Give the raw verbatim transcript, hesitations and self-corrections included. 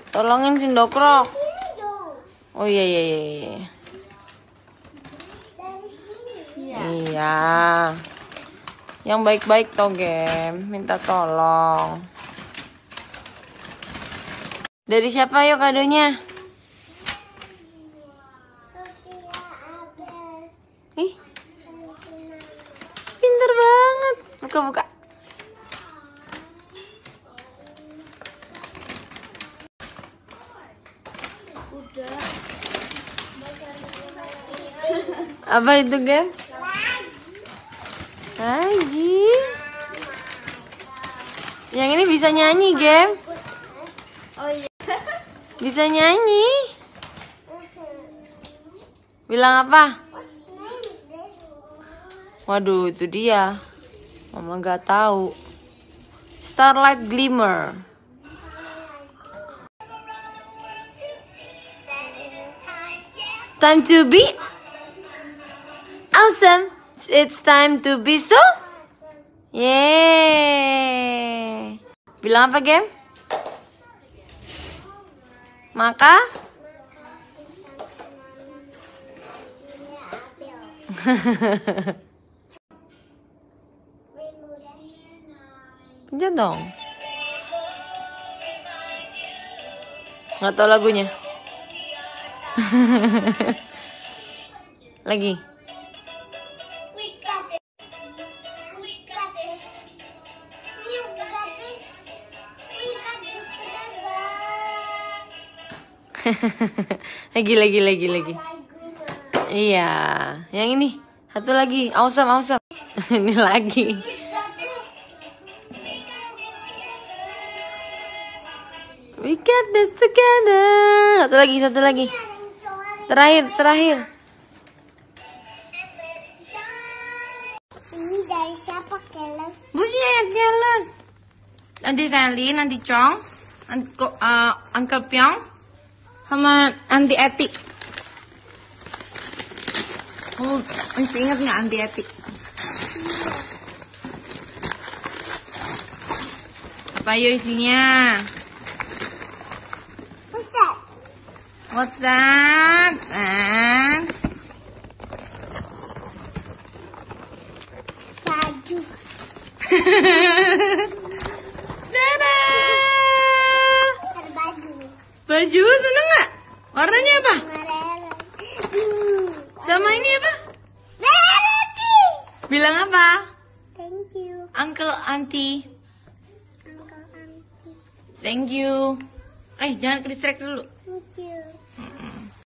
Tolongin Sindokrok. Oh iya iya iya. Iya. Dari sini. Iya. Yang baik-baik toh, Gem. Minta tolong. Dari siapa yuk kadonya? Sofia Abel. Ih, pinter banget. Buka-buka. Udah. Apa itu, Gem? Lagi. Yang ini bisa nyanyi, Gem. Oh iya. Bisa nyanyi. Bilang apa? Waduh, itu dia. Mama nggak tahu. Starlight Glimmer. Time to be awesome. It's time to be so. Yeay. Bilang apa, Gem? Maka pencet dong. Nggak tahu lagunya. Lagi. Lagi lagi lagi lagi. Iya, yang ini satu lagi, awesome awesome. Ini lagi. We got this together. Satu lagi, satu lagi. Terakhir, terakhir. Ini dari siapa, Keles? Buset, jelas. Nanti Sally, nanti Chong, nanti uh, Uncle Pyong, sama Auntie Eti. Oh, masih ingat nggak Auntie Eti? Apa yuk isinya? What's that? What's that? Ah. Baju. Dadah! Ada baju. Baju seneng nggak? Warnanya apa? Merah. Sama ini apa? Merah. Bilang apa? Thank you, Uncle, Auntie. Uncle Auntie. Thank you. Eh, jangan ke distract dulu. Thank you. Mm-mm.